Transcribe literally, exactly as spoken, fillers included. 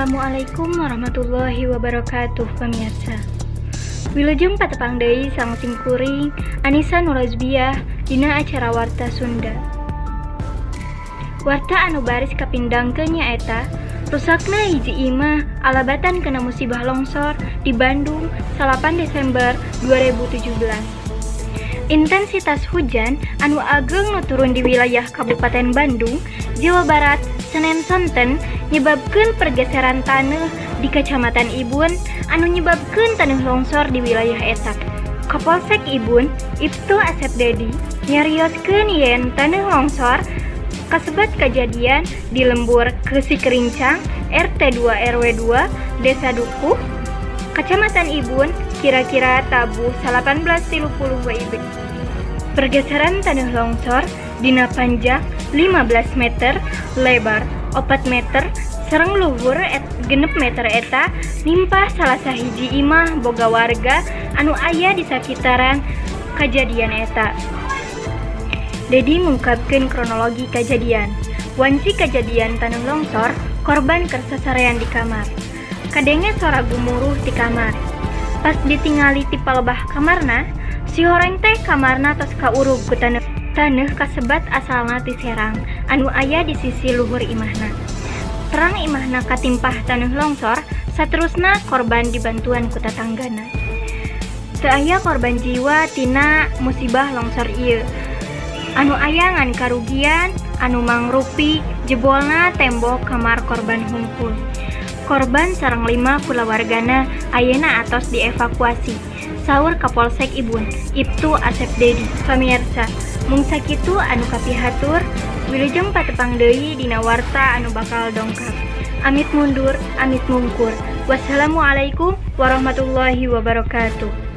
Assalamualaikum warahmatullahi wabarakatuh pemirsa. Wilujeng patepang deui sang simkuring Anissa Nurrozbiah dina acara Warta Sunda. Warta anu baris kapindangkeun nyaeta rusakna hiji imah alabatan kena musibah longsor di Bandung salapan Desember dua ribu tujuh belas. Intensitas hujan anu ageng nu turun di wilayah Kabupaten Bandung, Jawa Barat, Senin sonten nyebabkeun pergeseran taneuh di Kecamatan Ibun anu nyebabkeun taneuh longsor di wilayah eta. Kapolsek Ibun, Ibtu Asep Dedi, nyarioskeun yen taneuh longsor kasebat kajadian di Lembur Kesikerincang, R T dua R W dua, Desa Dukuh, Kecamatan Ibun, kira-kira tabuh salapan belas tilu puluh W I B. Pergeseran taneuh longsor dina panjang lima belas meter, lebar opat meter, sareng luhur et genep meter eta nimpah salah sahiji imah boga warga anu aya di sakitaran kajadian eta. Dedi mengungkapkeun kronologi kajadian. Wanci kajadian taneuh longsor, korban keur sasarean di kamar. Kadenge suara gumuruh di kamar. Pas ditingali ti palebah kamarna, si horeng teh kamarna tos kaurug ku taneuh taneuh kasebat asalna ti Serang anu aya di sisi luhur imahna. Terang imahna katimpah taneuh longsor, saterusna korban dibantuan ku tatanggana. Teu aya korban jiwa tina musibah longsor ieu. Anu aya ngan karugian anu mangrupi jebolna tembok kamar korban hungkul. Korban sareng lima kulawargana ayeuna atos dievakuasi. Saur Kapolsek Ibun, Ibtu Asep Dedi. Pamirsa, mung sakitu anu kapihatur, wilujeng patepang deui dina warta anu bakal dongkap. Amit mundur, amit mungkur. Wassalamualaikum warahmatullahi wabarakatuh.